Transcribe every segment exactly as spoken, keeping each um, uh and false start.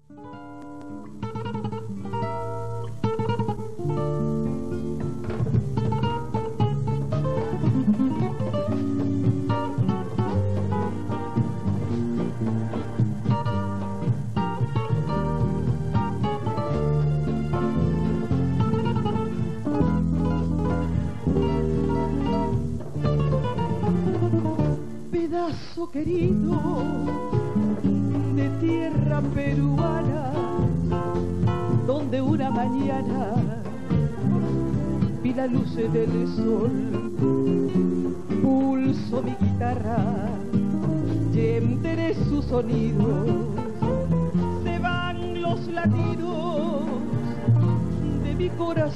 Pedazo querido de tierra peruana, donde una mañana vi la luz del sol, pulso mi guitarra y enteré sus sonidos, se van los latidos de mi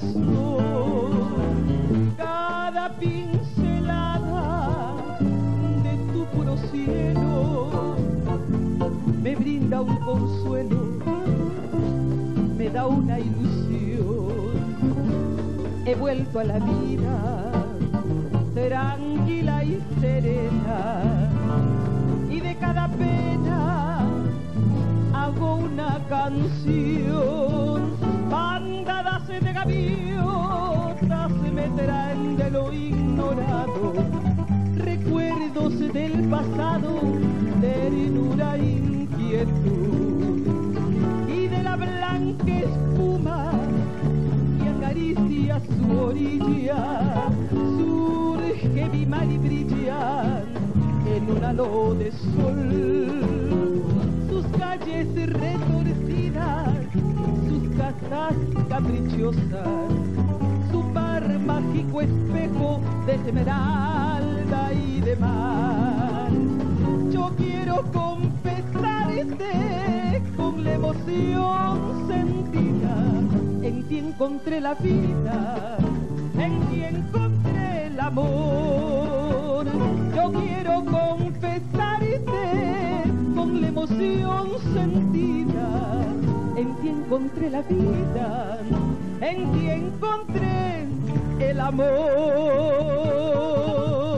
corazón, cada pincelada de tu puro cielo me brinda un consuelo, me da una ilusión. He vuelto a la vida tranquila y serena, y de cada pena hago una canción. Bandadas de gaviotas me traen de lo ignorado recuerdos del pasado, ternura, inquietud, y de la blanca espuma que acaricia su orilla surge mi mar y brilla en un halo de sol. Sus calles retorcidas, sus casas caprichosas, su mar mágico espejo de esmeralda y de mar. Yo quiero confesarte con la emoción sentida, en ti encontré la vida, en ti encontré el amor. Yo quiero confesarte con la emoción sentida, en ti encontré la vida, en ti encontré el amor.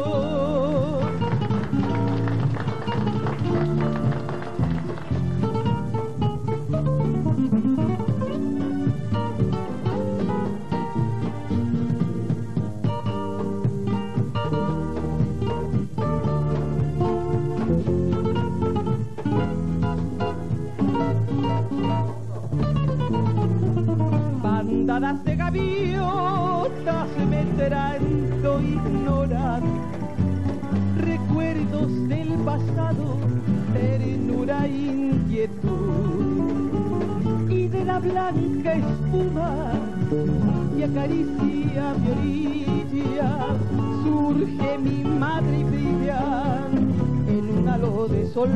Bandadas de gaviotas me traen lo ignorado, recuerdos del pasado, ternura, inquietud, y de la blanca espuma que acaricia mi orilla surge mi madre y brilla en un halo de sol.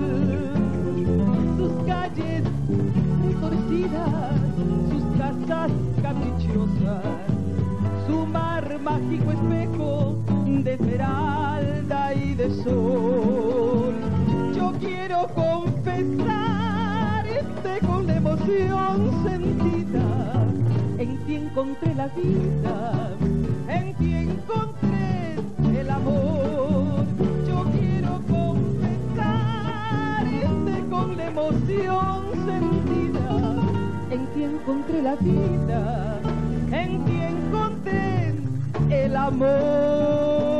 Sus calles retorcidas, sus casas caprichosas, su mar mágico espejo de esmeralda y de sol. Yo quiero confesarte con la emoción sentida, en ti encontré la vida, en ti encontré el amor. Yo quiero confesarte con la emoción sentida, en ti encontré la vida, en ti encontré el amor.